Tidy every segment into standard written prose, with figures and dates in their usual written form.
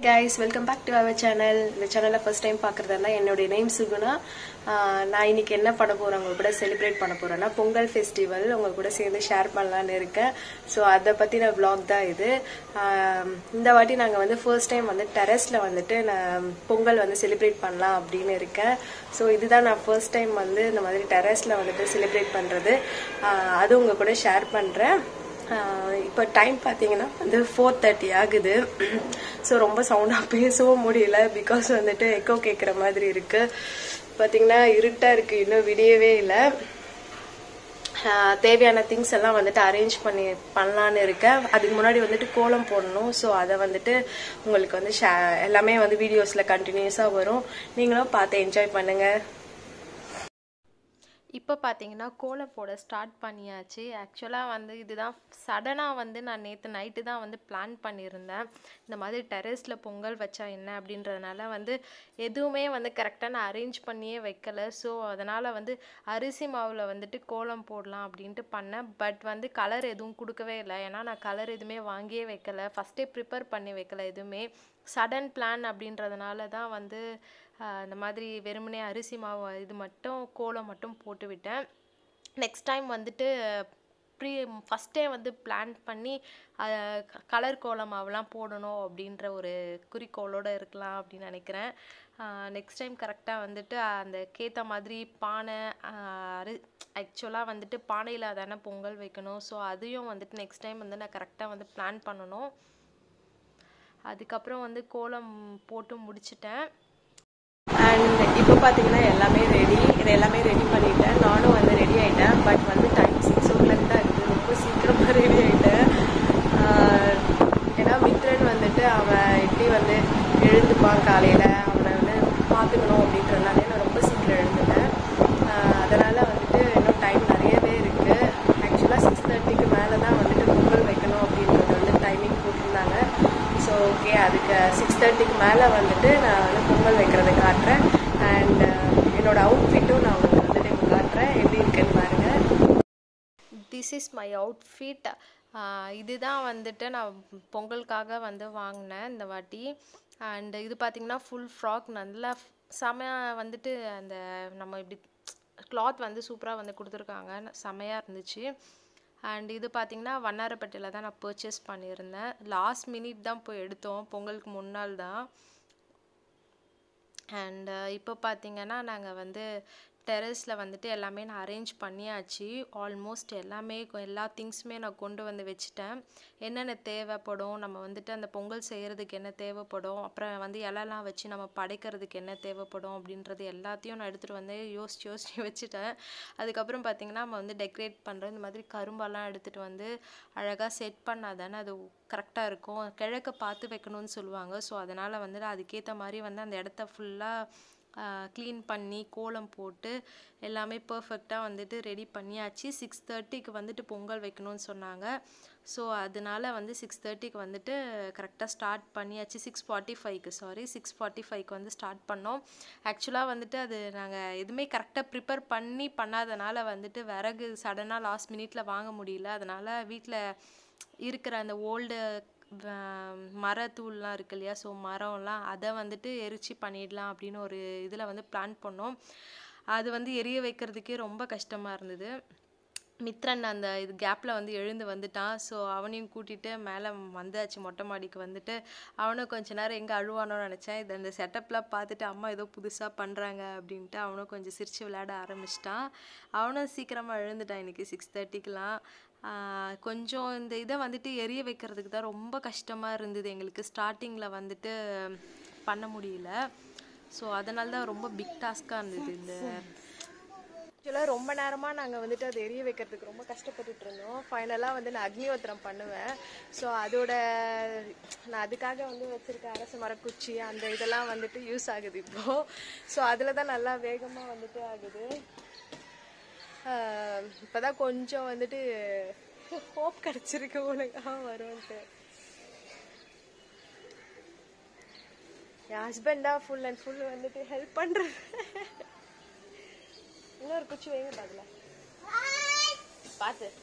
guys, welcome back to our channel. The channel first time பார்க்கறதா என்னோட name Suguna. நான் இன்னைக்கு என்ன பண்ண போறேன் உங்க கூட செலிப்ரேட் பண்ண போறேன்னா பொங்கல் ஃபெஸ்டிவல் உங்க கூட சேர்ந்து ஷேர் பண்ணலாம்னு இருக்கேன். சோ அத பத்தின vlog தான் இது. இந்த வாட்டி நாங்க வந்து first time வந்து டெரஸ்ல வந்துட்டு பொங்கல் வந்து செலிப்ரேட் பண்ணலாம் அப்படினு இருக்கேன். சோ இதுதான் நான் first time வந்து இந்த மாதிரி டெரஸ்ல வந்துட்டு செலிப்ரேட் பண்றது. அது உங்க கூட ஷேர் பண்றேன். இப்போ டைம் பாத்தீங்கன்னா வந்து 4:30 ஆகுது. சோ ரொம்ப சவுண்டா பேசவும் முடியல பிகாஸ் வந்துட்டு எக்கோ கேக்குற மாதிரி இருக்கு. பாத்தீங்கன்னா இருட்டா இருக்கு, இன்னும் விடியவே இல்லை. தேவையான திங்ஸ் எல்லாம் வந்துட்டு அரேஞ்ச் பண்ணலான்னு இருக்கேன். அதுக்கு முன்னாடி வந்துட்டு கோலம் போடணும். ஸோ அதை வந்துட்டு உங்களுக்கு வந்து எல்லாமே வந்து வீடியோஸ்ல கண்டினியூஸா வரும். நீங்களும் பார்த்து என்ஜாய் பண்ணுங்க. இப்போ பார்த்தீங்கன்னா கோலம் போட ஸ்டார்ட் பண்ணியாச்சு. ஆக்சுவலாக வந்து இதுதான் சடனாக வந்து நான் நேற்று நைட்டு தான் வந்து பிளான் பண்ணியிருந்தேன். இந்த மாதிரி டெரஸில் பொங்கல் வச்சா என்ன அப்படின்றதுனால வந்து எதுவுமே வந்து கரெக்டாக நான் அரேஞ்ச் பண்ணியே வைக்கலை. ஸோ அதனால் வந்து அரிசி மாவில் வந்துட்டு கோலம் போடலாம் அப்படின்ட்டு பண்ணேன். பட் வந்து கலர் எதுவும் கொடுக்கவே இல்லை. ஏன்னா நான் கலர் எதுவுமே வாங்கியே வைக்கலை, ஃபஸ்ட்டே ப்ரிப்பேர் பண்ணி வைக்கலை. எதுவுமே சடன் பிளான் அப்படின்றதுனால தான் வந்து இந்த மாதிரி வெறுமனே அரிசி மாவு இது மட்டும் கோலம் மட்டும் போட்டு விட்டேன். நெக்ஸ்ட் டைம் வந்துட்டு ஃபஸ்ட்டே வந்து பிளான் பண்ணி கலர் கோலம் மாவுலாம் போடணும் அப்படின்ற ஒரு குறிக்கோளோடு இருக்கலாம் அப்படின்னு நினைக்கிறேன். நெக்ஸ்ட் டைம் கரெக்டாக வந்துட்டு அந்த கேத்த மாதிரி பானை ஆக்சுவலாக வந்துட்டு பானையில் தானே பொங்கல் வைக்கணும். ஸோ அதையும் வந்துட்டு நெக்ஸ்ட் டைம் வந்து நான் கரெக்டாக வந்து பிளான் பண்ணணும். அதுக்கப்புறம் வந்து கோலம் போட்டு முடிச்சிட்டேன். அண்ட் இப்போ பார்த்தீங்கன்னா எல்லாமே ரெடி. இது எல்லாமே ரெடி பண்ணிட்டேன். நானும் வந்து ரெடி ஆகிட்டேன். பட் வந்து டைம் 6 o'clock தான் இருக்குது. ரொம்ப சீக்கிரமாக ரெடி ஆகிட்டேன். ஏன்னா மித்ரன் வந்துட்டு அவன் எப்படி வந்து எழுந்துப்பான் காலையில், அவனை வந்து பார்த்துக்கணும் அப்படின்றதுனாலே நான் ரொம்ப சீக்கிரம் எழுந்துட்டேன். அதனால் வந்துட்டு இன்னும் டைம் நிறையவே இருக்குது. ஆக்சுவலாக 6:30க்கு மேலே தான் வந்துட்டு பொங்கல் வைக்கணும் அப்படின்றது வந்து டைமிங் போட்டிருந்தாங்க. ஸோ ஓகே, அதுக்கு 6:30க்கு மேலே வந்துட்டு நான் வந்து பொங்கல் வைக்கிறத காட்டுறேன். அண்ட் என்னோட அவுட்ஃபிட்டும் நான் உங்களுக்கு வந்துட்டு இப்போ காட்டுறேன், எப்படி இருக்குன்னு பாருங்கள். This is my outfit. இதுதான் வந்துட்டு நான் பொங்கலுக்காக வந்து வாங்கினேன் இந்த வாட்டி. அண்ட் இது பார்த்திங்கன்னா ஃபுல் ஃப்ராக், நல்லா செமையாக வந்துட்டு அந்த நம்ம இப்படி கிளாத் வந்து சூப்பராக வந்து கொடுத்துருக்காங்க, செமையாக இருந்துச்சு. அண்ட் இது பார்த்திங்கன்னா வண்ணாரப்பேட்டையில் தான் நான் பர்ச்சேஸ் பண்ணியிருந்தேன். லாஸ்ட் மினிட் தான் போய் எடுத்தோம், பொங்கலுக்கு முன்னால் தான். அண்ட் இப்போ பார்த்திங்கன்னா நாங்கள் வந்து டெரஸில் வந்துட்டு எல்லாமே நான் அரேஞ்ச் பண்ணியாச்சு. ஆல்மோஸ்ட் எல்லா திங்ஸுமே நான் கொண்டு வந்து வச்சுட்டேன். என்னென்ன தேவைப்படும், நம்ம வந்துட்டு அந்த பொங்கல் செய்கிறதுக்கு என்ன தேவைப்படும், அப்புறம் வந்து இலைலாம் வச்சு நம்ம படைக்கிறதுக்கு என்ன தேவைப்படும் அப்படின்றது எல்லாத்தையும் நான் எடுத்துகிட்டு வந்து யோசிச்சு வச்சுட்டேன். அதுக்கப்புறம் பார்த்திங்கன்னா நம்ம வந்து டெக்கரேட் பண்ணுற இந்த மாதிரி கரும்பெல்லாம் எடுத்துகிட்டு வந்து அழகாக செட் பண்ணால் தானே அது கரெக்டாக இருக்கும். கிழக்க பார்த்து வைக்கணும்னு சொல்லுவாங்க. ஸோ அதனால் வந்துட்டு அதுக்கேற்ற மாதிரி வந்து அந்த இடத்த ஃபுல்லாக க்ளீன் பண்ணி கோலம் போட்டு எல்லாமே பர்ஃபெக்டாக வந்துட்டு ரெடி பண்ணியாச்சு. 6:30க்கு வந்துட்டு பொங்கல் வைக்கணும்னு சொன்னாங்க. ஸோ அதனால வந்து 6:30க்கு வந்துட்டு கரெக்டாக ஸ்டார்ட் பண்ணியாச்சு. 6:45க்கு வந்து ஸ்டார்ட் பண்ணோம். ஆக்சுவலாக வந்துட்டு அது நாங்கள் எதுவுமே கரெக்டாக ப்ரிப்பேர் பண்ணாதனால வந்துட்டு விறகு சடனாக லாஸ்ட் மினிட்ல வாங்க முடியல. அதனால் வீட்டில் இருக்கிற அந்த ஓல்டு மரத்தூள்லாம் இருக்கு இல்லையா, ஸோ மரம்லாம் அதை வந்துட்டு எரிச்சு பண்ணிடலாம் அப்படின்னு ஒரு இதில் வந்து பிளான் பண்ணோம். அது வந்து எரிய வைக்கிறதுக்கே ரொம்ப கஷ்டமாக இருந்தது. மித்ரன் அந்த இது கேப்பில் வந்து எழுந்து வந்துட்டான். ஸோ அவனையும் கூட்டிகிட்டு மேலே வந்தாச்சு, மொட்டை மாடிக்கு வந்துட்டு. அவனும் கொஞ்ச நேரம் எங்கே அழுவானோன்னு நினச்சேன். இது அந்த செட்டப்லாம் பார்த்துட்டு அம்மா ஏதோ புதுசாக பண்ணுறாங்க அப்படின்ட்டு அவனும் கொஞ்சம் சிரித்து விளையாட ஆரம்பிச்சிட்டான். அவனும் சீக்கிரமாக எழுந்துட்டான் இன்றைக்கி 6:30க்குலாம். கொஞ்சம் இந்த இதை வந்துட்டு எரிய வைக்கிறதுக்கு தான் ரொம்ப கஷ்டமாக இருந்தது எங்களுக்கு. ஸ்டார்டிங்கில் வந்துட்டு பண்ண முடியல. ஸோ அதனால தான் ரொம்ப பிக் டாஸ்காக இருந்தது. இந்த ஆக்சுவலாக ரொம்ப நேரமாக நாங்கள் வந்துட்டு அதை எரிய வைக்கிறதுக்கு ரொம்ப கஷ்டப்பட்டுட்டு இருந்தோம். ஃபைனலாக வந்து நான் அக்னிஹோத்திரம் பண்ணுவேன். ஸோ நான் அதுக்காக வந்து வச்சுருக்க அரச மரக்குச்சி அந்த இதெல்லாம் வந்துட்டு யூஸ் ஆகுது இப்போது. ஸோ அதில் தான் நல்லா வேகமாக வந்துட்டு ஆகுது. இப்போ தான் கொஞ்சம் வந்துட்டு ஹோப் கிடச்சிருக்கு உனக்காக வரும்ன்ட்டு. என் ஹஸ்பண்ட் தான் ஃபுல் அண்ட் ஃபுல் வந்துட்டு ஹெல்ப் பண்ணுறேன். இன்னொரு குச்சி வைங்க பாதுல பார்த்து.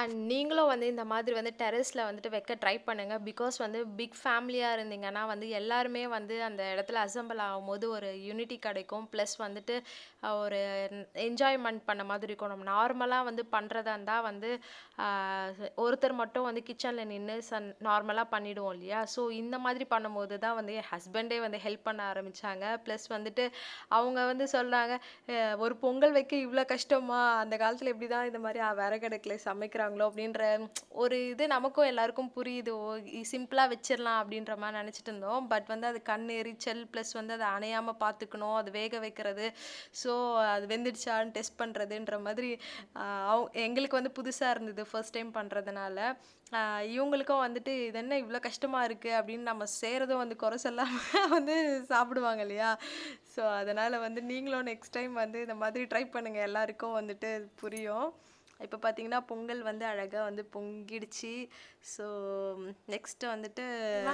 அண்ட் நீங்களும் வந்து இந்த மாதிரி வந்து டெரஸில் வந்துட்டு வைக்க ட்ரை பண்ணுங்கள். பிகாஸ் வந்து பிக் ஃபேமிலியாக இருந்தீங்கன்னா வந்து எல்லாருமே வந்து அந்த இடத்துல அசம்பிள் ஆகும்போது ஒரு யூனிட்டி கிடைக்கும். ப்ளஸ் வந்துட்டு ஒரு என்ஜாய்மெண்ட் பண்ண மாதிரி இருக்கும். நம்ம நார்மலாக வந்து பண்ணுறதா இருந்தால் வந்து ஒருத்தர் மட்டும் வந்து கிச்சனில் நின்று நார்மலாக பண்ணிவிடுவோம் இல்லையா? ஸோ இந்த மாதிரி பண்ணும்போது தான் வந்து என் ஹஸ்பண்டே வந்து ஹெல்ப் பண்ண ஆரம்பித்தாங்க. ப்ளஸ் வந்துட்டு அவங்க வந்து சொல்கிறாங்க, ஒரு பொங்கல் வைக்க இவ்வளோ கஷ்டமா, அந்த காலத்தில் எப்படி தான் இந்த மாதிரி விறகடுக்கில் சமைக்கிறாங்களோ அப்படின்ற ஒரு இது நமக்கும் எல்லாருக்கும் புரியுது. சிம்பிளாக வச்சிடலாம் அப்படின்ற மாதிரி நினச்சிட்டு இருந்தோம். பட் வந்து அது கண் எரிச்சல், ப்ளஸ் வந்து அதை அணையாமல் பார்த்துக்கணும், அது வேக வைக்கிறது, ஸோ அது வெந்துடுச்சான்னு டெஸ்ட் பண்ணுறதுன்ற மாதிரி எங்களுக்கு வந்து புதுசாக இருந்தது ஃபர்ஸ்ட் டைம் பண்ணுறதுனால. இவங்களுக்கும் வந்துட்டு இது என்ன இவ்வளோ கஷ்டமாக இருக்குது அப்படின்னு நம்ம செய்கிறதும் வந்து குறை சொல்லாமல் வந்து சாப்பிடுவாங்க இல்லையா? ஸோ அதனால் வந்து நீங்களும் நெக்ஸ்ட் டைம் வந்து இந்த மாதிரி ட்ரை பண்ணுங்கள், எல்லாருக்கும் வந்துட்டு புரியும். இப்போ பார்த்தீங்கன்னா பொங்கல் வந்து அழகாக வந்து பொங்கிடுச்சு. ஸோ நெக்ஸ்ட் வந்துட்டு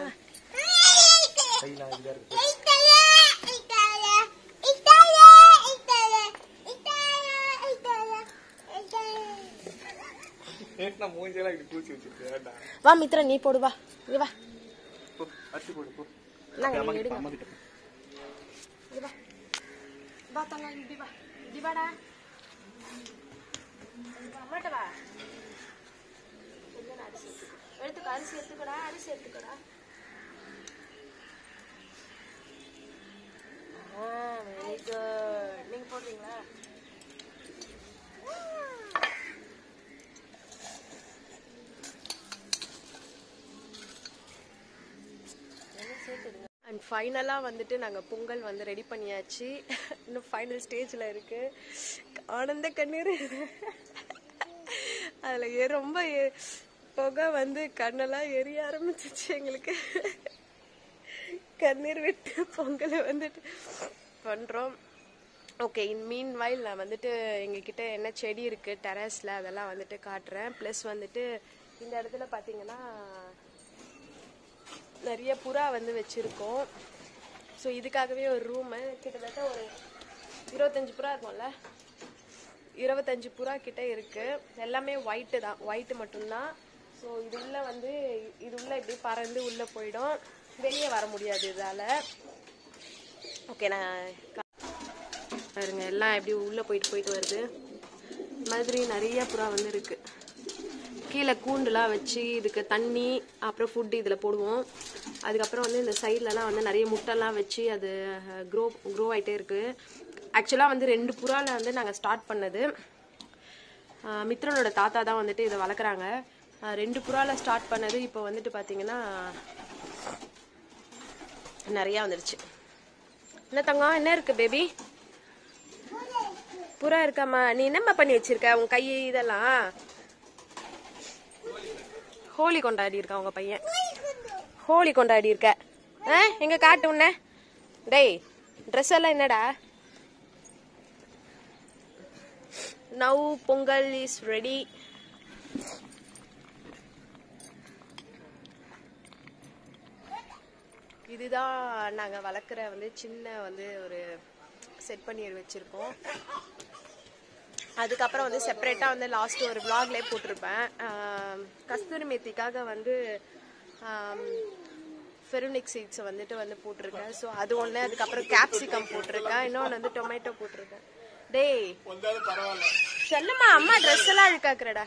வா மித்ரா, நீ போடு, வா இங்க வா, அம்மாட்ட வா, எடுத்துக்கோ, அரிசி எடுத்துக்கோடா, அரிசி எடுத்துக்கோடா. Very good. நீங்க போடுறீங்களா? அண்ட் ஃபைனலாக வந்துட்டு நாங்கள் பொங்கல் வந்து ரெடி பண்ணியாச்சு. இன்னும் ஃபைனல் ஸ்டேஜில் இருக்குது. ஆனந்த கண்ணீர் அதில் ரொம்ப புகை வந்து கண்ணெல்லாம் எரிய ஆரம்பிச்சிச்சு எங்களுக்கு. கண்ணீர் விட்டு பொங்கலை வந்துட்டு பண்ணுறோம். ஓகே, இன் மீன் வைல் நான் வந்துட்டு எங்ககிட்ட என்ன செடி இருக்குது டெரஸில் அதெல்லாம் வந்துட்டு காட்டுறேன். ப்ளஸ் வந்துட்டு இந்த இடத்துல பார்த்தீங்கன்னா நிறைய புறா வந்து வச்சுருக்கோம். ஸோ இதுக்காகவே ஒரு ரூமு கிட்டத்தட்ட ஒரு 25 புறா இருக்கும்ல, 25 புறா கிட்ட இருக்குது. எல்லாமே ஒயிட்டு தான், ஒயிட்டு மட்டும்தான். ஸோ இது உள்ளே வந்து இது உள்ளே இப்படி பறந்து உள்ளே போயிடும், வெளியே வர முடியாது இதால். ஓகே, நான் பாருங்க எல்லாம் எப்படி உள்ளே போயிட்டு வருது. மாதிரி நிறைய புறா வந்து இருக்குது. கீழே கூண்டுலாம் வச்சு இதுக்கு தண்ணி அப்புறம் ஃபுட்டு இதில் போடுவோம். அதுக்கப்புறம் வந்து இந்த சைட்லலாம் வந்து நிறைய முட்டைலாம் வச்சு அது க்ரோ ஆகிட்டே இருக்குது. ஆக்சுவலாக வந்து 2 புறாவில் வந்து நாங்கள் ஸ்டார்ட் பண்ணது. மித்ரனோட தாத்தா தான் வந்துட்டு இதை வளர்க்குறாங்க. 2 புறாவில் ஸ்டார்ட் பண்ணது இப்போ வந்துட்டு பார்த்தீங்கன்னா நிறையா வந்துடுச்சு. என்ன தங்கம், என்ன இருக்குது பேபி? புறா இருக்காம்மா. நீ என்னம்மா பண்ணி வச்சிருக்க? உன் கை இதெல்லாம் ஹோலி கொண்டாடி இருக்கா உங்க பையன். ஹோலி கொண்டாடி இருக்க. எங்க காட்டு உன்ன. டேய், ட்ரெஸ் எல்லாம் என்னடா? Now Pongal is ready. இதுதான் நாங்கள் வளர்க்குற வந்து சின்ன வந்து ஒரு செட் பண்ணி வச்சுருக்கோம். அதுக்கப்புறம் வந்து செப்பரேட்டாக வந்து லாஸ்ட் ஒரு vlogலே போட்டிருப்பேன். கஸ்தூரி மேத்திக்காக வந்து ஃபெருனிக் சீட்ஸை வந்துட்டு வந்து போட்டிருக்கேன். ஸோ அது ஒன்று. அதுக்கப்புறம் கேப்சிகம் போட்டிருக்கேன். இன்னொன்று வந்து டொமேட்டோ போட்டிருக்கேன். டேய் சொல்லுமா, அம்மா ட்ரெஸ் எல்லாம் அழுக்காக்குறடா.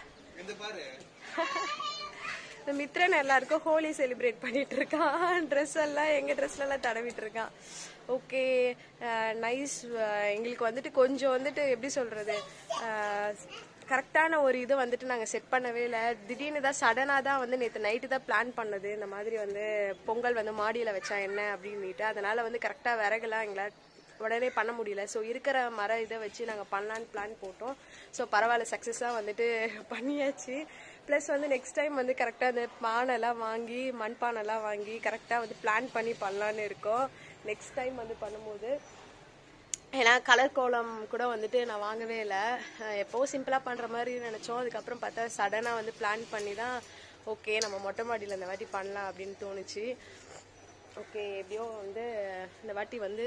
மித்ரன் எல்லாருக்கும் ஹோலி செலிப்ரேட் பண்ணிட்டு இருக்கான். ட்ரெஸ் எல்லாம் எங்கள் ட்ரெஸ்லாம் தடவிட்டு இருக்கான். Okay, nice. எங்களுக்கு வந்துட்டு கொஞ்சம் வந்துட்டு எப்படி சொல்கிறது, கரெக்டான ஒரு இது வந்துட்டு நாங்கள் செட் பண்ணவே இல்லை. திடீர்னு தான் சடனாக தான் வந்து நேற்று நைட்டு தான் பிளான் பண்ணது. இந்த மாதிரி வந்து பொங்கல் வந்து மாடியில் வச்சா என்ன அப்படின்னுட்டு. அதனால் வந்து கரெக்டாக விறகுலாம் எங்களால் உடனே பண்ண முடியல. ஸோ இருக்கிற மர இதை வச்சு நாங்கள் பண்ணலான்னு பிளான் போட்டோம். ஸோ பரவாயில்ல, சக்ஸஸாக வந்துட்டு பண்ணியாச்சு. ப்ளஸ் வந்து நெக்ஸ்ட் டைம் வந்து கரெக்டாக அந்த பானைலாம் வாங்கி மண்பானைலாம் வாங்கி கரெக்டாக வந்து பிளான் பண்ணி பண்ணலான்னு இருக்கோம் நெக்ஸ்ட் டைம் வந்து பண்ணும்போது. ஏன்னா கலர் கோலம் கூட வந்துட்டு நான் வாங்கவே இல்லை. எப்போவும் சிம்பிளாக பண்ணுற மாதிரி நினச்சோம். அதுக்கப்புறம் பார்த்தா சடனாக வந்து பிளான் பண்ணி தான் ஓகே நம்ம மொட்டை மாடியில் இந்த வாட்டி பண்ணலாம் அப்படின்னு தோணுச்சு. ஓகே, எப்படியோ வந்து இந்த வாட்டி வந்து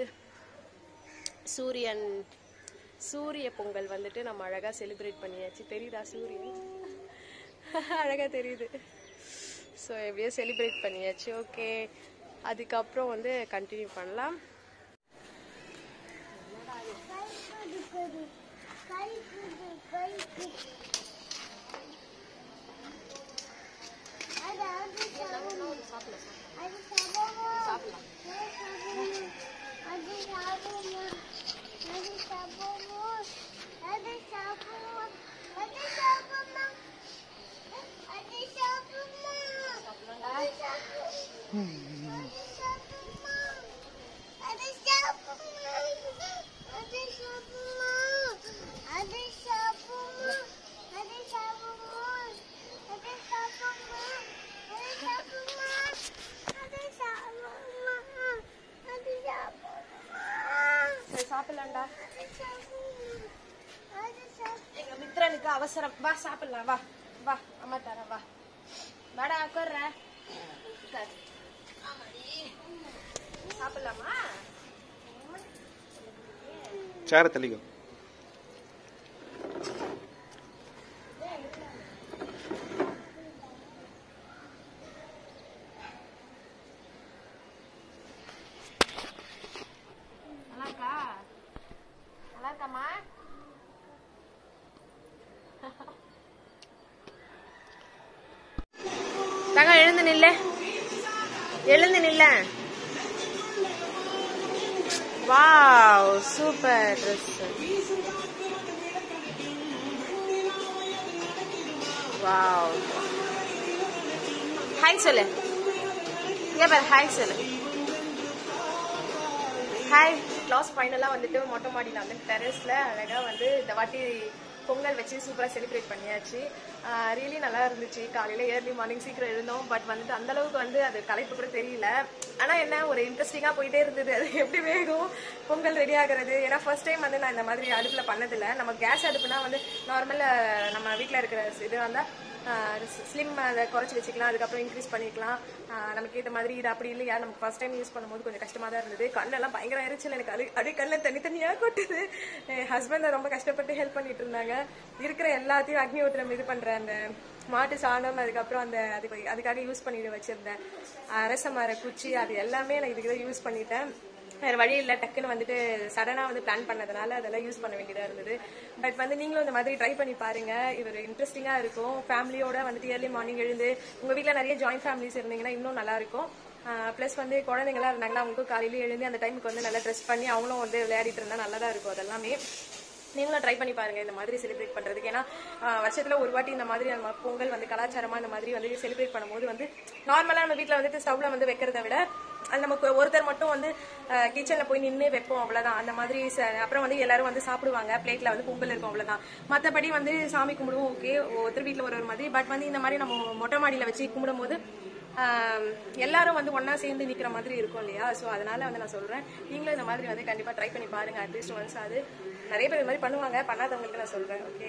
சூரிய பொங்கல் வந்துட்டு நம்ம அழகாக செலிப்ரேட் பண்ணியாச்சு. தெரியுதா சூரியன்? அழகாக தெரியுது. ஸோ எப்படியோ செலிப்ரேட் பண்ணியாச்சு. ஓகே, அதுக்கப்புறம் வந்து கண்டினியூ பண்ணலாம். சாப்பிடலாம்டா. எங்க மித்ரனுக்கு அவசரம். வா சாப்பிடலாம். வா வா, அம்மா தரேன். வா வாடா, உட்கார்ற. சாப்பிடலாமா? சேர தள்ளிக்கோ. தங்க எழுந்து நில்ல, எழுந்து நில்ல. Wow, super dress. Wow, hi சொல்லு. இங்க பாரு, ஹாய் சொல்லு. ஹாய். கிளாஸ் ஃபைனலாக வந்துட்டு மொட்டை மாடியில் வந்து டெரஸில் அழகாக வந்து இந்த வாட்டி பொங்கல் வச்சு சூப்பராக செலிப்ரேட் பண்ணியாச்சு. ரியலி நல்லா இருந்துச்சு. காலையில் ஏர்லி மார்னிங் சீக்கிரம் எழுந்தோம். பட் வந்துட்டு அந்தளவுக்கு வந்து அது களைப்பு கூட தெரியல. ஆனால் என்ன, ஒரு இன்ட்ரெஸ்டிங்காக போயிட்டே இருந்தது. அது எப்படி வேகும் பொங்கல் ரெடி ஆகிறது. ஏன்னா ஃபர்ஸ்ட் டைம் வந்து நான் இந்த மாதிரி அடுப்பில் பண்ணதில்லை. நம்ம கேஸ் அடுப்புனா வந்து நார்மலாக நம்ம வீட்டில் இருக்கிற இது வந்தால் ஸ்லிம் அதை குறைச்சி வச்சுக்கலாம், அதுக்கப்புறம் இன்க்ரீஸ் பண்ணிக்கலாம் நமக்கு ஏற்ற மாதிரி. இது அப்படி இல்லையா, நமக்கு ஃபர்ஸ்ட் டைம் யூஸ் பண்ணும்போது கொஞ்சம் கஷ்டமாக தான் இருந்தது. கண்ணெல்லாம் பயங்கர ஆயிடுச்சு எனக்கு. அப்படியே கண்ணில் தனித்தனியாக கொட்டுது. என் ஹஸ்பண்ட் ரொம்ப கஷ்டப்பட்டு ஹெல்ப் பண்ணிட்டு இருந்தாங்க. இருக்கிற எல்லாத்தையும் அக்னி ஊத்திரம் இது பண்ணுற அந்த மாட்டு சாணம், அதுக்கப்புறம் அந்த அதுக்காக யூஸ் பண்ணிட்டு வச்சிருந்தேன் அரச மர குச்சி, அது எல்லாமே நான் இதுக்கு தான் யூஸ் பண்ணிட்டேன். வேறு வழி இல்லை, டக்குன்னு வந்துட்டு சடனாக வந்து பிளான் பண்ணதுனால அதெல்லாம் யூஸ் பண்ண வேண்டியதாக இருந்தது. பட் வந்து நீங்களும் இந்த மாதிரி ட்ரை பண்ணி பாருங்கள். இது ஒரு இன்ட்ரெஸ்டிங்காக இருக்கும். ஃபேமிலியோட வந்துட்டு ஏர்லி மார்னிங் எழுந்து, உங்கள் வீட்டில் நிறைய ஜாயின்ட் ஃபேமிலிஸ் இருந்தீங்கன்னா இன்னும் நல்லாயிருக்கும். ப்ளஸ் வந்து குழந்தைங்களாம் இருந்தாங்கன்னா அவங்களுக்கும் காலையிலேயே எழுந்து அந்த டைமுக்கு வந்து நல்லா ட்ரெஸ் பண்ணி அவங்களும் வந்து விளையாடிட்டு இருந்தால் நல்லா தான் இருக்கும். அதெல்லாமே நீங்களும் ட்ரை பண்ணி பாருங்க இந்த மாதிரி செலிப்ரேட் பண்றதுக்கு. ஏன்னா வருஷத்துல ஒரு வாட்டி இந்த மாதிரி நம்ம பொங்கல் வந்து கலாச்சாரமா இந்த மாதிரி வந்து செலிப்ரேட் பண்ணும்போது வந்து நார்மலா நம்ம வீட்டுல வந்துட்டு ஸ்டவ்ல வந்து வைக்கிறத விட அது நமக்கு ஒருத்தர் மட்டும் வந்து கிச்சன்ல போய் நின்று வைப்போம், அவ்வளவுதான். அந்த மாதிரி அப்புறம் வந்து எல்லாரும் வந்து சாப்பிடுவாங்க, பிளேட்ல வந்து பொங்கல் இருக்கும், அவ்வளவுதான். மற்றபடி வந்து சாமி கும்பிடுவோம், ஓகே, ஒருத்தர் வீட்டுல ஒரு மாதிரி. பட் வந்து இந்த மாதிரி நம்ம மொட்டை மாடியில வச்சு கும்பிடும் போது எல்லாரும் வந்து ஒன்னா சேர்ந்து நிக்கிற மாதிரி இருக்கும் இல்லையா. ஸோ அதனால வந்து நான் சொல்றேன், நீங்களும் இந்த மாதிரி வந்து கண்டிப்பா ட்ரை பண்ணி பாருங்க. அட்லீஸ்ட் ஒன்ஸ் அது நிறைய பேர் இந்த மாதிரி பண்ணுவாங்க, பண்ணாதவங்களுக்கு நான் சொல்றேன். ஓகே,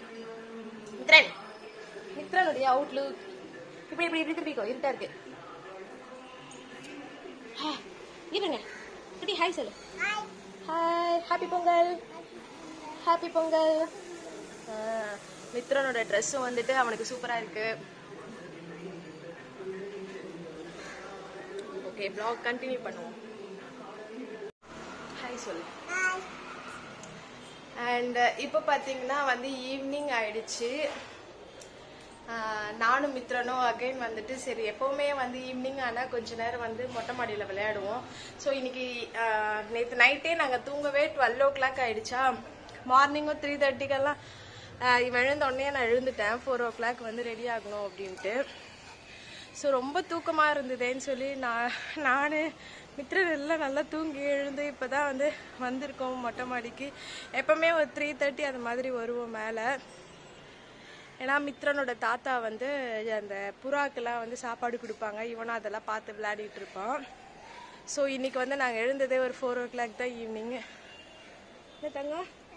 மித்ரனுடைய அவுட்லுக் இப்படி இப்படி இப்படி திருப்பிக்கோ, இருட்டா இருக்கு. இருங்க குட்டி, ஹாய் சொல்லு. Hi, happy Pongal, happy Pongal. மித்ரனோட ட்ரெஸ்ஸும் வந்துட்டு அவனுக்கு சூப்பரா இருக்கு. ஓகே, vlog கண்டினியூ பண்ணுவோம். ஹாய் சொல்லு. அண்ட் இப்போ பார்த்தீங்கன்னா வந்து ஈவினிங் ஆயிடுச்சு. நானும் மித்ரனும் அகைன் வந்துட்டு சரி எப்போவுமே வந்து ஈவினிங் ஆனால் கொஞ்ச நேரம் வந்து மொட்டை மாடியில் விளையாடுவோம். ஸோ இன்னைக்கு நேற்று நைட்டே நாங்கள் தூங்கவே 12 o'clock ஆயிடுச்சா. மார்னிங்கும் 3:30 இவன் எழுந்தோடனே நான் எழுந்துட்டேன். 4 o'clock வந்து ரெடி ஆகணும் அப்படின்ட்டு. ஸோ ரொம்ப தூக்கமாக இருந்ததுன்னு சொல்லி நான் மித்ரன் எல்லாம் நல்லா தூங்கி எழுந்து இப்போ தான் வந்து வந்திருக்கோம் மொட்டை மாடிக்கு. எப்போவுமே ஒரு 3:30 அது மாதிரி வருவோம் மேலே. ஏன்னா மித்ரனோட தாத்தா வந்து அந்த புறாக்கெல்லாம் வந்து சாப்பாடு கொடுப்பாங்க, இவனும் அதெல்லாம் பார்த்து விளையாடிட்டு இருப்பான். ஸோ இன்னைக்கு வந்து நாங்கள் எழுந்ததே ஒரு 4 o'clock தான் ஈவினிங். தங்க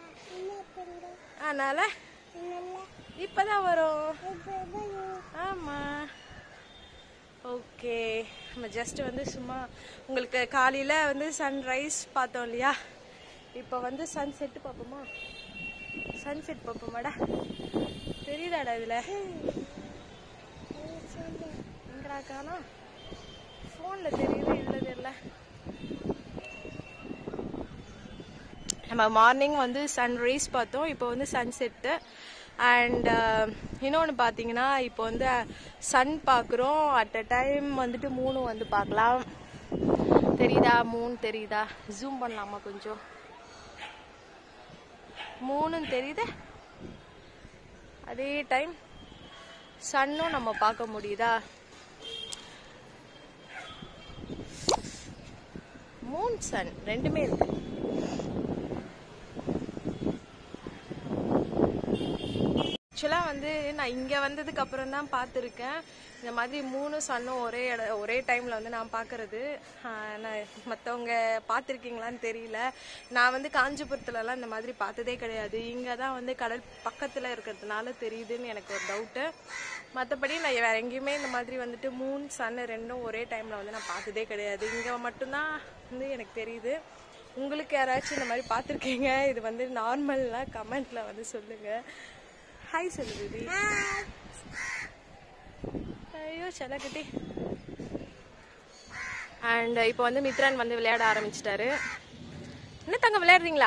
அதனால இப்போதான் வரும். ஆமாம், ஓகே. நம்ம ஜஸ்ட் வந்து சும்மா உங்களுக்கு காலையில் வந்து சன்ரைஸ் பார்த்தோம் இல்லையா, இப்போ வந்து சன்செட்டு பார்ப்போமா? சன்செட் பார்ப்போமாடா, தெரியுதாடா இதில்? எங்கடா காணோம்? ஃபோன்ல தெரியுது, இதுல தெரியல. நம்ம மார்னிங் வந்து சன்ரைஸ் பார்த்தோம், இப்போ வந்து சன்செட்டு. அண்ட் இன்னொன்று பார்த்தீங்கன்னா இப்போ வந்து சன் பார்க்குறோம். அட் அ டைம் வந்துட்டு மூணும் வந்து பார்க்கலாம். தெரியுதா? மூணு தெரியுதா? ஜூம் பண்ணலாமா கொஞ்சம்? மூணும் தெரியுது. அதே டைம் சன்னும் நம்ம பார்க்க முடியுதா? மூன் சன் ரெண்டுமே இருக்கு. ஆக்சுவலாக வந்து நான் இங்கே வந்ததுக்கு அப்புறம் தான் பார்த்துருக்கேன் இந்த மாதிரி மூணு சன்னும் ஒரே டைமில் வந்து நான் பார்க்கறது. நான் மற்றவங்க பார்த்துருக்கீங்களான்னு தெரியல. நான் வந்து காஞ்சிபுரத்துலலாம் இந்த மாதிரி பார்த்ததே கிடையாது. இங்கே தான் வந்து கடல் பக்கத்தில் இருக்கிறதுனால தெரியுதுன்னு எனக்கு ஒரு டவுட்டு. மற்றபடி நான் வேறு எங்கேயுமே இந்த மாதிரி வந்துட்டு மூணு சன்னு ரெண்டும் ஒரே டைமில் வந்து நான் பார்த்ததே கிடையாது. இங்கே மட்டும்தான் வந்து எனக்கு தெரியுது. உங்களுக்கு யாராச்சும் இந்த மாதிரி பார்த்துருக்கீங்க, இது வந்து நார்மல்னா கமெண்ட்டில் வந்து சொல்லுங்கள். ஹாய் சொல்லு பேபி. ஐயோ செல்லக்குட்டி. அண்ட் இப்போ வந்து மித்ரன் வந்து விளையாட ஆரம்பிச்சிட்டாரு. என்ன தங்க விளையாடுறீங்களா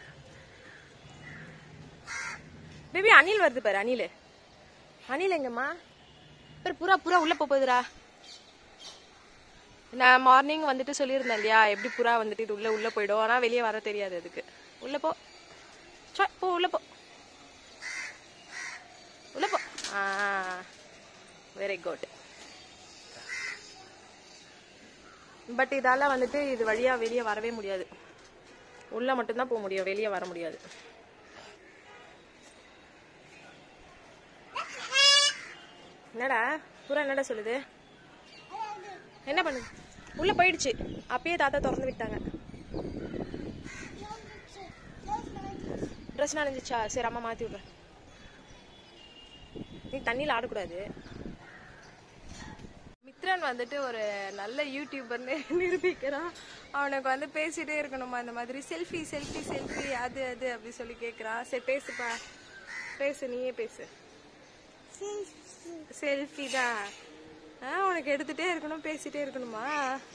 பேபி? அணில் வருது பாரு. அணில் எங்கம்மா? பாரு புறா புறா உள்ள போகுதுடா. நான் மார்னிங் வந்துட்டு சொல்லியிருந்தேன் இல்லையா, எப்படி புறா வந்துட்டு இது உள்ள போயிடும். ஆனால் வெளியே வர தெரியாது அதுக்கு. உள்ள போ போ, உள்ள போ உள்ள போ. Very good. பட் இதால வந்துட்டு இது வழியா வெளியே வரவே முடியாது. உள்ள மட்டும்தான் போக முடியும், வெளியே வர முடியாது. என்னடா புறா என்னடா சொல்லுது? என்ன பண்ணுது? உள்ள போயிடுச்சு. அப்பயே தாத்தா திறந்து விட்டாங்க. ட்ரெஸ் நனைஞ்சிச்சா? சரி அம்மா மாத்தி விடுறேன். நீ தண்ணியில் ஆடக்கூடாது. மித்ரன் வந்துட்டு ஒரு நல்ல யூடியூபர்னு நிரூபிக்கிறான். அவனுக்கு வந்து பேசிட்டே இருக்கணுமா இந்த மாதிரி செல்ஃபி செல்ஃபி செல்ஃபி அது அது அப்படி சொல்லி கேட்குறான். சரி பேசுப்பா, பேசு, நீயே பேசு. செல்ஃபி தான் உனக்கு எடுத்துட்டே இருக்கணும், பேசிட்டே இருக்கணுமா?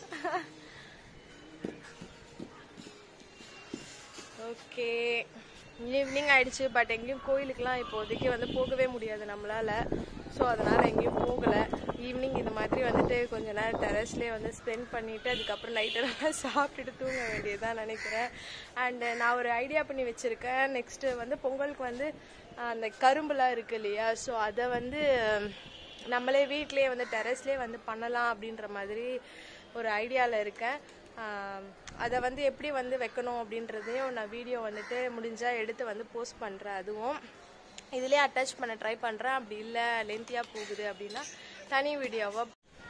ஓகே, ஈவினிங் ஆயிடுச்சு. பட் எங்கேயும் கோயிலுக்கெலாம் இப்போதைக்கு வந்து போகவே முடியாது நம்மளால. ஸோ அதனால் எங்கேயும் போகலை. ஈவினிங் இந்த மாதிரி வந்துட்டு கொஞ்ச நேரம் டெரஸ்லேயே வந்து ஸ்பெண்ட் பண்ணிவிட்டு அதுக்கப்புறம் நைட்டெல்லாம் சாப்பிட்டுட்டு தூங்க வேண்டியதான் நினைக்கிறேன். அண்டு நான் ஒரு ஐடியா பண்ணி வச்சுருக்கேன். நெக்ஸ்ட்டு வந்து பொங்கலுக்கு வந்து அந்த கரும்புலாம் இருக்குது இல்லையா, ஸோ அதை வந்து நம்மளே வீட்லேயே வந்து டெரஸ்லேயே வந்து பண்ணலாம் அப்படின்ற மாதிரி ஒரு ஐடியாவில் இருக்கேன். அதை வந்து எப்படி வந்து வைக்கணும் அப்படின்றதையும் நான் வீடியோ வந்துட்டு முடிஞ்சால் எடுத்து வந்து போஸ்ட் பண்ணுறேன். அதுவும் இதிலே அட்டாச் பண்ண ட்ரை பண்ணுறேன். அப்படி இல்லை லென்த்தியாக போகுது அப்படின்னா தனி வீடியோவாக.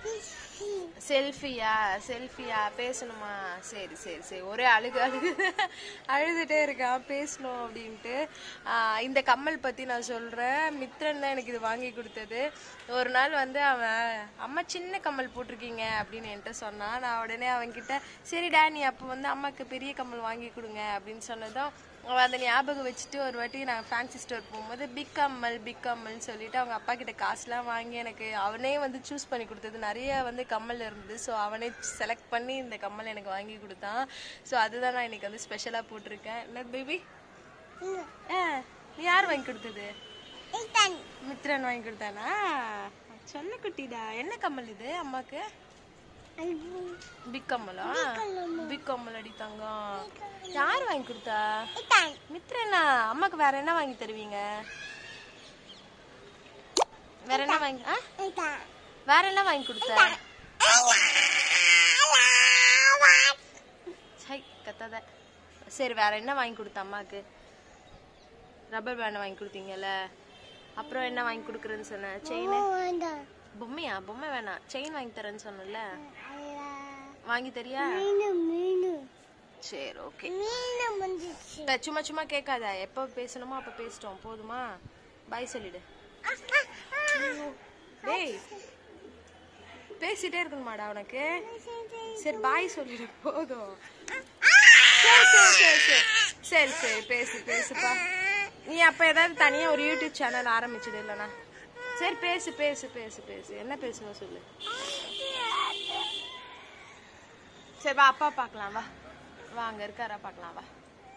செல்ஃபியா பேசணுமா? சரி சரி சரி, ஒரே அழுதுகிட்டே இருக்கான் பேசணும் அப்படின்ட்டு. இந்த கம்மல் பற்றி நான் சொல்கிறேன். மித்ரன் தான் எனக்கு இது வாங்கி கொடுத்தது. ஒரு நாள் வந்து அவன் அம்மா சின்ன கம்மல் போட்டிருக்கீங்க அப்படின்னு என்கிட்ட சொன்னான். நான் உடனே அவன்கிட்ட சரிடா நீ அப்போ வந்து அம்மாவுக்கு பெரிய கம்மல் வாங்கி கொடுங்க அப்படின்னு சொன்னதும் அவன் அதை ஞாபகம் வச்சுட்டு ஒரு வாட்டி நான் ஃபேன்சி ஸ்டோர் போகும்போது பிக் கம்மல்னு சொல்லிட்டு அவங்க அப்பா கிட்ட காசுலாம் வாங்கி எனக்கு அவனே வந்து சூஸ் பண்ணி கொடுத்தது. நிறைய வந்து கம்மல் இருந்தது. ஸோ அவனே செலக்ட் பண்ணி இந்த கம்மல் எனக்கு வாங்கி கொடுத்தான். ஸோ அதுதான் நான் இன்னைக்கு வந்து ஸ்பெஷலாக போட்டிருக்கேன். என்ன பேபி? யார் வாங்கி கொடுத்தது? மித்ரன் வாங்கி கொடுத்தானா? சொல்ல குட்டிடா. என்ன கம்மல் இது அம்மாக்கு? பிக் கம்மலா? பிக் கம்மல் அடி தங்கம். யார் வாங்கி கொடுத்தா? மித்ரனா? அம்மாக்கு வேற என்ன வாங்கி தருவீங்க? வேற என்ன வாங்கி கொடுத்த? கத்தாத. சரி வேற என்ன வாங்கி கொடுத்த அம்மாக்கு? ரப்பர் பேண்ட் வாங்கி கொடுத்தீங்கல்ல, அப்புறம் என்ன வாங்கி கொடுக்குறேன்னு சொன்ன? செயின். பொம்மையா? பொம்மை வேணாம், செயின் வாங்கி தரேன்னு சொன்னல, வாங்கி தரியா? சரி ஓகே. சும்மா சும்மா கேட்காத, எப்போ பேசணுமோ அப்போ பேசிட்டோம் போதுமா? பாய் சொல்லிடு. டேய் பேசிட்டே இருக்கணுமாடா உனக்கு? சரி பாய் சொல்லிடு போதும். சரி சரி பேசுப்பா. நீ அப்ப ஏதாவது தனியா ஒரு யூடியூப் சேனல் ஆரம்பிச்சது இல்லைனா? சரி பேசு பேசு பேசு பேசு, என்ன பேசணும் சொல்லு. சரி வா அப்பா பார்க்கலாம், வா வா அங்கே இருக்காரா பார்க்கலாம் வா.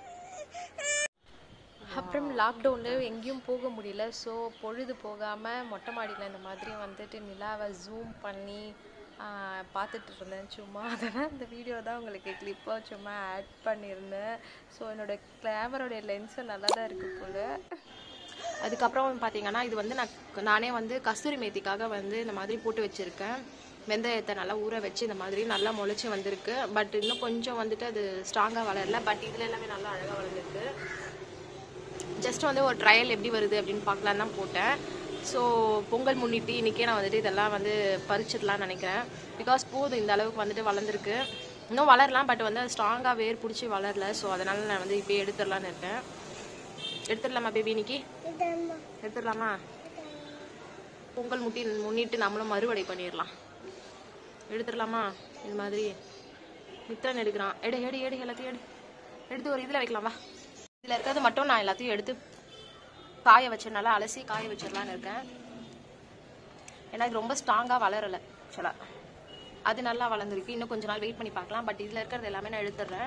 அப்புறம் லாக்டவுனில் எங்கேயும் போக முடியல. ஸோ பொழுது போகாமல் மொட்டை மாடியில் இந்த மாதிரி வந்துட்டு நிலாவை ஜூம் பண்ணி பார்த்துட்டு இருந்தேன் சும்மா. அதெல்லாம் இந்த வீடியோ தான் உங்களுக்கு கிளிப்பாக சும்மா ஆட் பண்ணியிருந்தேன். ஸோ என்னோடய கேமரோடைய லென்ஸு நல்லா தான் இருக்குது போல். அதுக்கப்புறம் பார்த்தீங்கன்னா இது வந்து நானே வந்து கஸ்தூரி மேத்திக்காக வந்து இந்த மாதிரி போட்டு வச்சுருக்கேன். வெந்தயத்தை நல்லா ஊற வச்சு இந்த மாதிரி நல்லா முளைச்சி வந்திருக்கு. பட் இன்னும் கொஞ்சம் வந்துட்டு அது ஸ்ட்ராங்காக வளரல. பட் இதில் எல்லாமே நல்லா அழகாக வளர்ந்துருக்கு. ஜஸ்ட் வந்து ஒரு ட்ரையல் எப்படி வருது அப்படின்னு பார்க்கலாம் தான் போட்டேன். ஸோ பொங்கல் முன்னிட்டு இன்றைக்கே நான் வந்துட்டு இதெல்லாம் வந்து பறிச்சிடலான்னு நினைக்கிறேன். பிகாஸ் போதும் இந்த அளவுக்கு வந்துட்டு வளர்ந்துருக்கு. இன்னும் வளரலாம், பட் வந்து அது ஸ்ட்ராங்காக வேர் பிடிச்சி வளரல. ஸோ அதனால் நான் வந்து இப்போ எடுத்துடலான்னு இருக்கேன். எடுத்துடலாமா பேபி? இன்னைக்கு எடுத்துடலாமா? பொங்கல் முன்னிட்டு நம்மளும் மறுவடை பண்ணிடலாம். எடுத்துடலாமா? இது மாதிரி மித்திரன் எடுக்கிறான். எடு எடு எடு எல்லாத்தையும் எடுத்து ஒரு இதில் வைக்கலாம் வா. இதில் இருக்கிறது மட்டும் நான் எல்லாத்தையும் எடுத்து காய வச்சனால அலசி காய வச்சிடலான்னு இருக்கேன். ஏன்னா இது ரொம்ப ஸ்ட்ராங்காக வளரலை ஆக்சுவலாக. அது நல்லா வளர்ந்துருக்கு. இன்னும் கொஞ்ச நாள் வெயிட் பண்ணி பார்க்கலாம். பட் இதில் இருக்கிறது எல்லாமே நான் எடுத்துடுறேன்.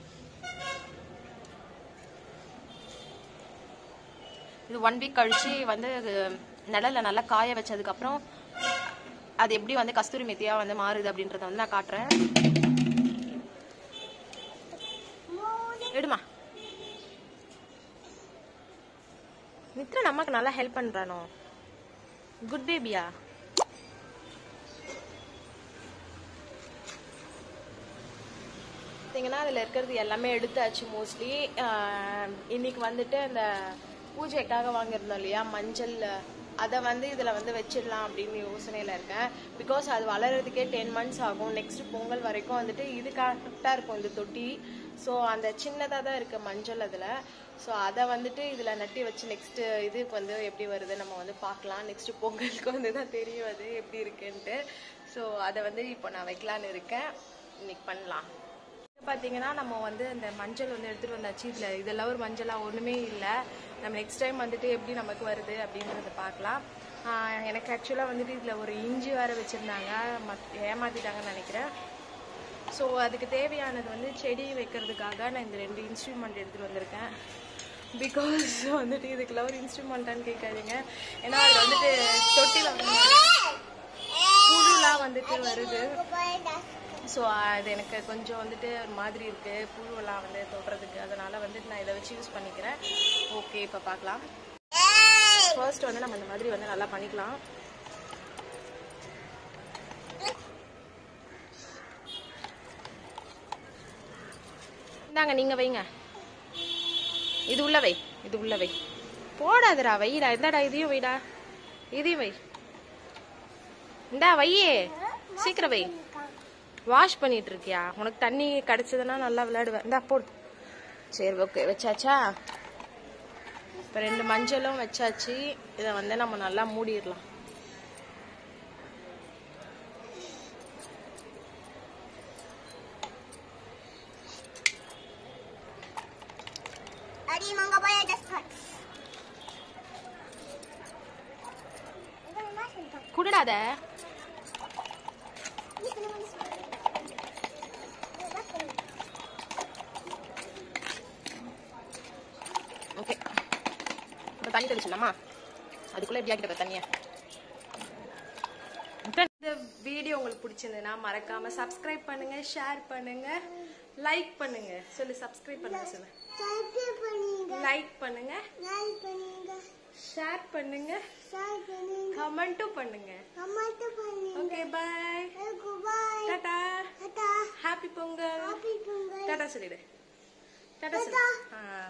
இது 1 வீக் கழிச்சு வந்து நிழல்ல நல்லா காய வச்சதுக்கப்புறம் அது எப்படி வந்து கஸ்தூரி மெத்தியாக வந்து மாறுது அப்படின்றத வந்து நான் காட்டுறேன். எடுமா. மித்ரன் அம்மாக்கு நல்லா ஹெல்ப் பண்றானோ. குட் பேபியா? பார்த்தீங்கன்னா அதில் இருக்கிறது எல்லாமே எடுத்தாச்சு மோஸ்ட்லி. இன்னைக்கு வந்துட்டு அந்த பூஜைக்காக வாங்கியிருந்தோம் இல்லையா மஞ்சள், அதை வந்து இதில் வந்து வச்சிடலாம் அப்படின்னு யோசனையில் இருக்கேன். பிகாஸ் அது வளர்கிறதுக்கே 10 months ஆகும். நெக்ஸ்ட் பொங்கல் வரைக்கும் வந்துட்டு இது கரெக்டாக இருக்கும் இந்த தொட்டி. ஸோ அந்த சின்னதாக தான் இருக்குது மஞ்சள் அதில். ஸோ அதை வந்துட்டு இதில் நட்டி வச்சு நெக்ஸ்ட்டு இதுக்கு வந்து எப்படி வருது நம்ம வந்து பார்க்கலாம். நெக்ஸ்ட்டு பொங்கலுக்கு வந்து தான் தெரியும் அது எப்படி இருக்குன்ட்டு. ஸோ அதை வந்து இப்போ நான் வைக்கலான்னு இருக்கேன். இன்னைக்கு பண்ணலாம். பார்த்தீங்கன்னா நம்ம வந்து அந்த மஞ்சள் வந்து எடுத்துகிட்டு வந்தாச்சு. இதெல்லாம் ஒரு மஞ்சளாக ஒன்றுமே இல்லை. நம்ம நெக்ஸ்ட் டைம் வந்துட்டு எப்படி நமக்கு வருது அப்படின்றத பார்க்கலாம். எனக்கு ஆக்சுவலாக வந்துட்டு இதில் ஒரு இஞ்சி வேறு வச்சுருந்தாங்க, ஏமாற்றிட்டாங்கன்னு நினைக்கிறேன். ஸோ அதுக்கு தேவையானது வந்து செடி வைக்கிறதுக்காக நான் இந்த 2 இன்ஸ்ட்ருமெண்ட் எடுத்துகிட்டு வந்திருக்கேன். பிகாஸ் வந்துட்டு இதுக்குள்ள ஒரு இன்ஸ்ட்ருமெண்ட்டான்னு கேட்காதீங்க. ஏன்னா அதில் வந்துட்டு தொட்டியில் வந்து புழுலாம் வந்துட்டு வருது. ஸோ அது எனக்கு கொஞ்சம் வந்துட்டு ஒரு மாதிரி இருக்குது புழுவெல்லாம் வந்து தொடுறதுக்கு. அதனால் வந்துட்டு நான் இதை வச்சு யூஸ் பண்ணிக்கிறேன். ஓகே இப்போ பார்க்கலாம். ஃபர்ஸ்ட் வந்து நம்ம இந்த மாதிரி வந்து நல்லா பண்ணிக்கலாம். இந்தாங்க நீங்கள் வைங்க. இது உள்ள வை, இது உள்ள வை. போடாதடா வைடா. இந்தாடா இதையும் வைடா, இதையும் வை. இந்தா வையே, சீக்கிரம் வை. வாஷ் பண்ணிட்டு இருக்கியா? உனக்கு தண்ணி கிடைச்சதுன்னா நல்லா விளையாடுவேன். இந்தா போடு. சரி ஓகே வச்சாச்சா? இப்போ 2 மஞ்சளும் வச்சாச்சு. இதை வந்து நம்ம நல்லா மூடிடலாம். குடுடாத. ஓகே இப்போ தண்ணி தெளிச்சிடலாமா? அதுக்குள்ளே எப்படி ஆக்கிட்ட தண்ணியை. இந்த வீடியோ உங்களுக்கு பிடிச்சிருந்ததுன்னா மறக்காம சப்ஸ்கிரைப் பண்ணுங்க, ஷேர் பண்ணுங்க, லைக் பண்ணுங்க. சொல்லு சப்ஸ்கிரைப் பண்ணுங்க சொல்லு. லைக் பண்ணுங்க, ஷேர் பண்ணுங்க, கமெண்ட்டும் பண்ணுங்க. Okay bye. Tata. Happy Pongal. Tata சொல்லிடு. டாடா சொல்லு.